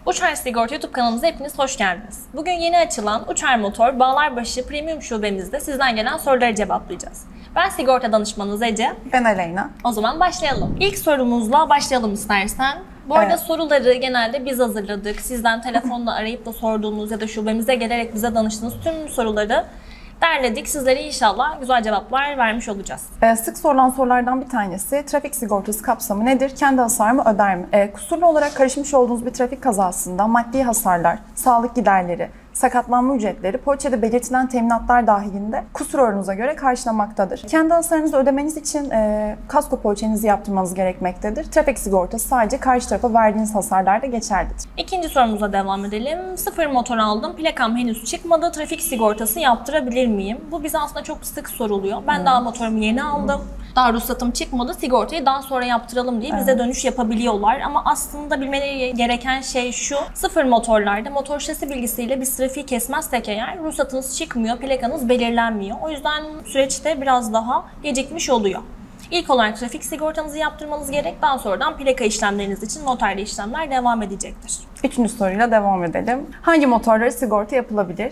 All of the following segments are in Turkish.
Uçar Sigorta YouTube kanalımıza hepiniz hoş geldiniz. Bugün yeni açılan Uçar Motor Bağlarbaşı Premium şubemizde sizden gelen soruları cevaplayacağız. Ben sigorta danışmanınız Ece. Ben Aleyna. O zaman başlayalım. İlk sorumuzla başlayalım istersen. Bu arada soruları genelde biz hazırladık. Sizden telefonla arayıp da sorduğunuz ya da şubemize gelerek bize danıştığınız tüm soruları derledik. Sizlere inşallah güzel cevaplar vermiş olacağız. Sık sorulan sorulardan bir tanesi trafik sigortası kapsamı nedir? Kendi hasar mı öder mi? Kusurlu olarak karışmış olduğunuz bir trafik kazasında maddi hasarlar, sağlık giderleri, sakatlanma ücretleri poliçede belirtilen teminatlar dahilinde kusur oranınıza göre karşılamaktadır. Kendi hasarınızı ödemeniz için kasko poliçenizi yaptırmanız gerekmektedir. Trafik sigortası sadece karşı tarafa verdiğiniz hasarlarda geçerlidir. İkinci sorumuza devam edelim. Sıfır motor aldım, plakam henüz çıkmadı, trafik sigortası yaptırabilir miyim? Bu bize aslında çok sık soruluyor. Ben daha motorumu yeni aldım. Daha ruhsatım çıkmadı, sigortayı daha sonra yaptıralım diye bize dönüş yapabiliyorlar. Ama aslında bilmeleri gereken şey şu: sıfır motorlarda motor şasi bilgisiyle biz trafiği kesmezsek eğer ruhsatınız çıkmıyor, plakanız belirlenmiyor. O yüzden süreçte biraz daha gecikmiş oluyor. İlk olarak trafik sigortanızı yaptırmanız gerek. Daha sonradan plaka işlemleriniz için noterli işlemler devam edecektir. Üçüncü soruyla devam edelim. Hangi motorlara sigorta yapılabilir?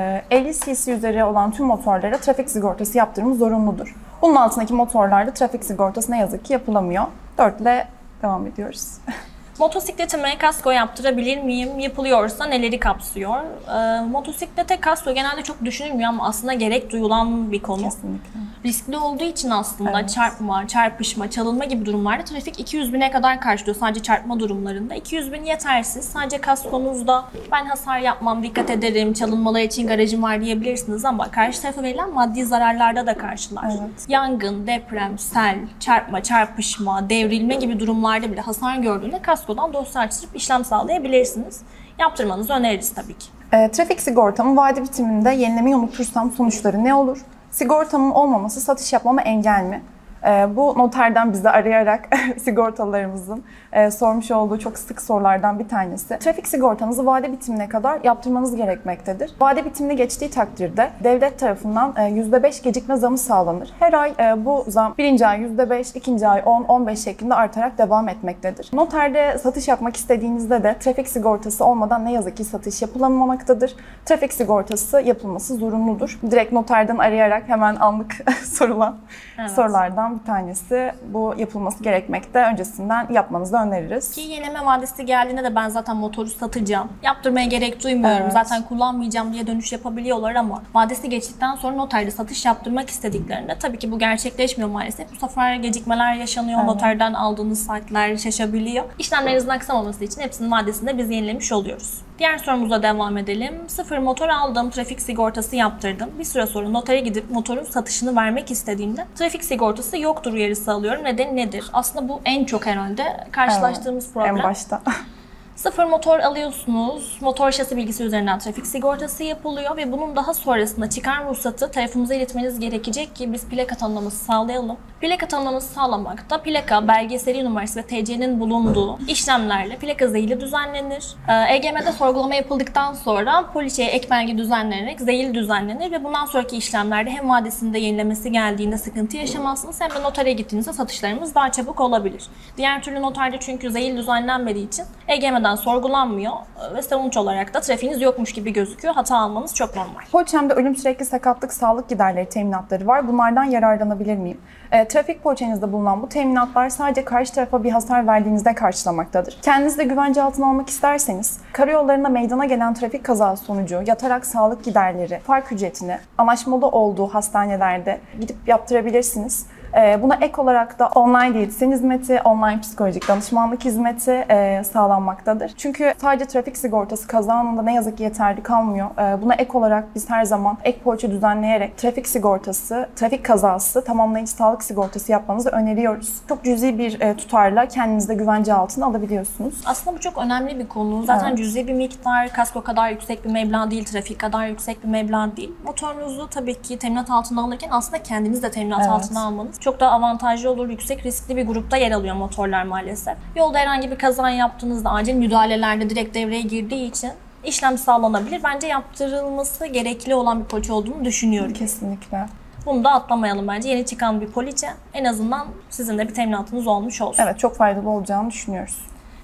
50 cc üzeri olan tüm motorlara trafik sigortası yaptırımı zorunludur. Bunun altındaki motorlarda trafik sigortası ne yazık ki yapılamıyor. 4 ile devam ediyoruz. Motosikletime kasko yaptırabilir miyim? Yapılıyorsa neleri kapsıyor? Motosiklete kasko genelde çok düşünülmüyor ama aslında gerek duyulan bir konu. Kesinlikle. Riskli olduğu için aslında çarpma, çarpışma, çalınma gibi durumlarda trafik 200.000'e kadar karşılıyor sadece çarpma durumlarında. 200.000 yetersiz. Sadece kaskonuzda ben hasar yapmam, dikkat ederim, çalınmalar için garajım var diyebilirsiniz ama karşı tarafa verilen maddi zararlarda da karşılar. Evet. Yangın, deprem, sel, çarpma, çarpışma, devrilme gibi durumlarda bile hasar gördüğünde kaskodan dosya açtırıp işlem sağlayabilirsiniz. Yaptırmanızı öneririz tabii ki. Trafik sigortamı vade bitiminde yenilemeyi unutursam sonuçları ne olur? Sigortamın olmaması satış yapmama engel mi? Bu noterden bizi arayarak sigortalarımızın sormuş olduğu çok sık sorulardan bir tanesi. Trafik sigortanızı vade bitimine kadar yaptırmanız gerekmektedir. Vade bitimine geçtiği takdirde devlet tarafından %5 gecikme zamı sağlanır. Her ay bu zam birinci ay %5, ikinci ay 10, 15 şeklinde artarak devam etmektedir. Noterde satış yapmak istediğinizde de trafik sigortası olmadan ne yazık ki satış yapılamamaktadır. Trafik sigortası yapılması zorunludur. Direkt noterden arayarak hemen anlık sorulan sorulardan bir tanesi. Bu yapılması gerekmekte. Öncesinden yapmanızı öneririz. Ki yenileme vadesi geldiğinde de ben zaten motoru satacağım, yaptırmaya gerek duymuyorum, zaten kullanmayacağım diye dönüş yapabiliyorlar ama vadesi geçtikten sonra noterde satış yaptırmak istediklerinde tabii ki bu gerçekleşmiyor maalesef. Bu sefer gecikmeler yaşanıyor, noterden aldığınız saatler şaşabiliyor. İşlemlerinizin aksamaması için hepsinin vadesini de biz yenilemiş oluyoruz. Diğer sorumuza devam edelim. Sıfır motor aldım, trafik sigortası yaptırdım. Bir süre sonra notere gidip motorun satışını vermek istediğimde trafik sigortası yoktur uyarısı alıyorum. Nedeni nedir? Aslında bu en çok herhalde karşılaştığımız problem. En başta. Sıfır motor alıyorsunuz, motor şasi bilgisi üzerinden trafik sigortası yapılıyor ve bunun daha sonrasında çıkan ruhsatı tarafımıza iletmeniz gerekecek ki biz plaka tanımlaması sağlayalım. Plaka tanımlaması sağlamakta plaka, belge, seri numarası ve TC'nin bulunduğu işlemlerle plaka zeyili düzenlenir. EGM'de sorgulama yapıldıktan sonra poliçeye ek belge düzenlenerek zeyil düzenlenir ve bundan sonraki işlemlerde hem vadesinde yenilemesi geldiğinde sıkıntı yaşamazsınız hem de notere gittiğinizde satışlarımız daha çabuk olabilir. Diğer türlü noterde çünkü zeyil düzenlenmediği için EGM'den sorgulanmıyor ve sonuç olarak da trafiğiniz yokmuş gibi gözüküyor. Hata almanız çok normal. Poliçemde ölüm, sürekli sakatlık, sağlık giderleri teminatları var. Bunlardan yararlanabilir miyim? Trafik poliçenizde bulunan bu teminatlar sadece karşı tarafa bir hasar verdiğinizde karşılamaktadır. Kendinizi de güvence altına almak isterseniz karayollarında meydana gelen trafik kazası sonucu yatarak sağlık giderleri, fark ücretini anlaşmalı olduğu hastanelerde gidip yaptırabilirsiniz. Buna ek olarak da online diyetisyen hizmeti, online psikolojik danışmanlık hizmeti sağlanmaktadır. Çünkü sadece trafik sigortası kaza anında ne yazık ki yeterli kalmıyor. Buna ek olarak biz her zaman ek poliçe düzenleyerek trafik sigortası, trafik kazası, tamamlayıcı sağlık sigortası yapmanızı öneriyoruz. Çok cüzi bir tutarla kendinizi de güvence altına alabiliyorsunuz. Aslında bu çok önemli bir konu. Zaten cüzi bir miktar, kasko kadar yüksek bir meblağ değil, trafik kadar yüksek bir meblağ değil. Motorunuzu tabii ki teminat altına alırken aslında kendiniz de teminat altına almanız çok daha avantajlı olur. Yüksek riskli bir grupta yer alıyor motorlar maalesef. Yolda herhangi bir kaza yaptığınızda acil müdahalelerde direkt devreye girdiği için işlem sağlanabilir. Bence yaptırılması gerekli olan bir poliçe olduğunu düşünüyorum. Kesinlikle. Bunu da atlamayalım bence. Yeni çıkan bir poliçe. En azından sizin de bir teminatınız olmuş olsun. Evet, çok faydalı olacağını düşünüyoruz.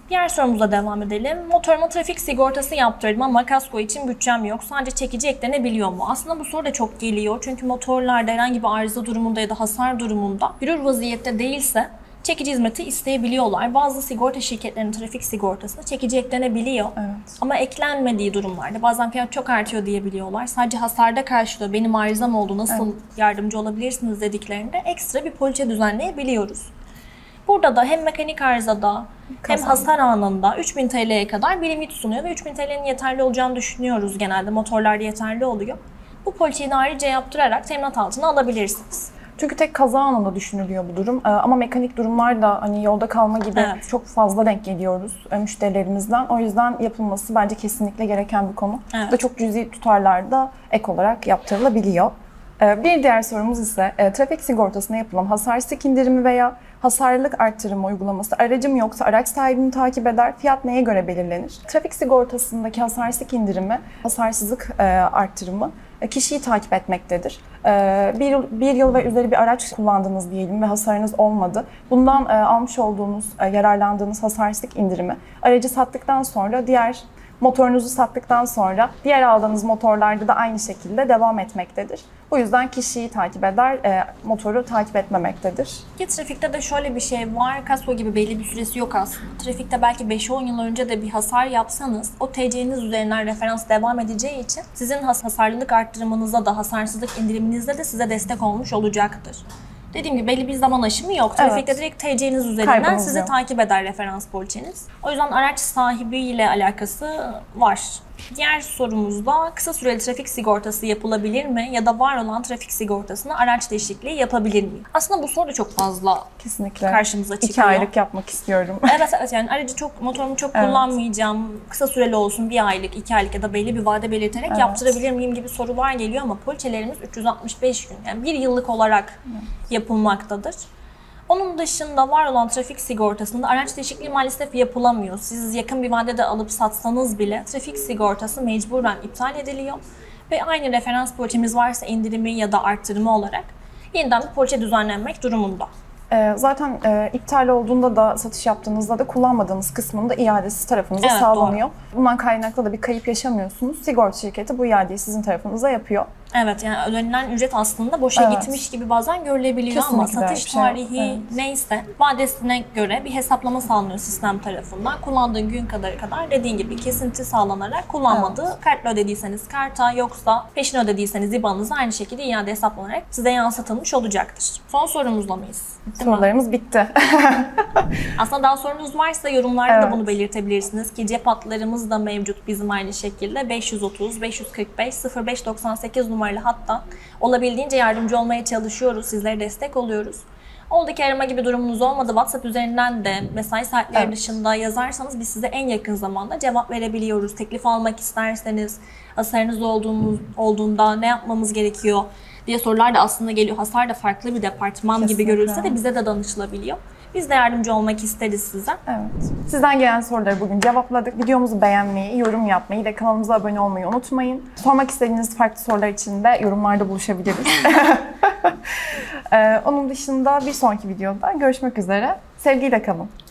Diğer sorumuza devam edelim. Motoruma trafik sigortası yaptırdım ama kasko için bütçem yok. Sadece çekici eklenebiliyor mu? Aslında bu soru da çok geliyor. Çünkü motorlarda herhangi bir arıza durumunda ya da hasar durumunda yürür vaziyette değilse çekici hizmeti isteyebiliyorlar. Bazı sigorta şirketlerinin trafik sigortasına çekici eklenebiliyor. Evet. Ama eklenmediği durumlarda bazen fiyat çok artıyor diyebiliyorlar. Sadece hasarda karşılıyor. Benim arızam oldu, nasıl yardımcı olabilirsiniz dediklerinde ekstra bir poliçe düzenleyebiliyoruz. Burada da hem mekanik arızada hem hasar anında 3000 TL'ye kadar bir limit sunuyor ve 3000 TL'nin yeterli olacağını düşünüyoruz genelde. Motorlarda yeterli oluyor. Bu poliçeyi de ayrıca yaptırarak teminat altına alabilirsiniz. Çünkü tek kaza anında düşünülüyor bu durum. Ama mekanik durumlarda hani yolda kalma gibi çok fazla denk geliyoruz müşterilerimizden. O yüzden yapılması bence kesinlikle gereken bir konu. Ve çok cüzi tutarlarda ek olarak yaptırılabiliyor. Bir diğer sorumuz ise trafik sigortasına yapılan hasar risk indirimi veya hasarlılık arttırımı uygulaması aracım yoksa araç sahibini takip eder. Fiyat neye göre belirlenir? Trafik sigortasındaki hasar risk indirimi, hasarsızlık arttırımı kişiyi takip etmektedir. Bir yıl ve üzeri bir araç kullandınız diyelim ve hasarınız olmadı. Bundan almış olduğunuz, yararlandığınız hasar risk indirimi aracı sattıktan sonra motorunuzu sattıktan sonra diğer aldığınız motorlarda da aynı şekilde devam etmektedir. Bu yüzden kişiyi takip eder, motoru takip etmemektedir. Ki trafikte de şöyle bir şey var, kasko gibi belli bir süresi yok aslında. Trafikte belki 5-10 yıl önce de bir hasar yapsanız o TC'niz üzerinden referans devam edeceği için sizin hasarlılık arttırımınıza da hasarsızlık indiriminizde de size destek olmuş olacaktır. Dediğim gibi belli bir zaman aşımı yok. Trafikte direkt TC'niz üzerinden sizi takip eder referans poliçeniz. O yüzden araç sahibiyle alakası var. Diğer sorumuzda kısa süreli trafik sigortası yapılabilir mi? Ya da var olan trafik sigortasına araç değişikliği yapabilir miyim? Aslında bu soru da çok fazla karşımıza çıkıyor. 2 aylık yapmak istiyorum. Evet yani motorumu çok kullanmayacağım. Kısa süreli olsun 1 aylık, 2 aylık ya da belli bir vade belirterek yaptırabilir miyim gibi sorular geliyor ama poliçelerimiz 365 gün yani 1 yıllık olarak yapılmaktadır. Onun dışında var olan trafik sigortasında araç değişikliği maalesef yapılamıyor. Siz yakın bir vadede alıp satsanız bile trafik sigortası mecburen iptal ediliyor. Ve aynı referans poliçemiz varsa indirimi ya da arttırımı olarak yeniden bir poliçe düzenlenmek durumunda. Zaten iptal olduğunda da satış yaptığınızda da kullanmadığınız kısmında iadesi tarafınıza sağlanıyor. Doğru. Bundan kaynaklı da bir kayıp yaşamıyorsunuz. Sigorta şirketi bu iadeyi sizin tarafınıza yapıyor. Evet yani ödenilen ücret aslında boşa gitmiş gibi bazen görülebiliyor. Kesinlikle, ama satış tarihi neyse vadesine göre bir hesaplama sağlanıyor sistem tarafından. Kullandığın gün kadar dediğin gibi kesinti sağlanarak kullanmadığı kartla ödediyseniz karta yoksa peşin ödediyseniz IBAN'ınıza aynı şekilde iade hesaplanarak size yansıtılmış olacaktır. Son sorumuzla mıyız? Sorularımız bitti. Aslında daha sorunuz varsa yorumlarda da bunu belirtebilirsiniz ki cep hatlarımız da mevcut bizim aynı şekilde 530 545 0598 numaralı hatta olabildiğince yardımcı olmaya çalışıyoruz. Sizlere destek oluyoruz. Oldu ki arama gibi durumunuz olmadı. WhatsApp üzerinden de mesai saatleri dışında yazarsanız biz size en yakın zamanda cevap verebiliyoruz. Teklif almak isterseniz, hasarınız olduğunda ne yapmamız gerekiyor diye sorular da aslında geliyor. Hasar da farklı bir departman gibi görülse de bize de danışılabiliyor. Biz de yardımcı olmak isteriz size. Evet. Sizden gelen soruları bugün cevapladık. Videomuzu beğenmeyi, yorum yapmayı ve kanalımıza abone olmayı unutmayın. Sormak istediğiniz farklı sorular için de yorumlarda buluşabiliriz. Onun dışında bir sonraki videoda görüşmek üzere. Sevgiyle kalın.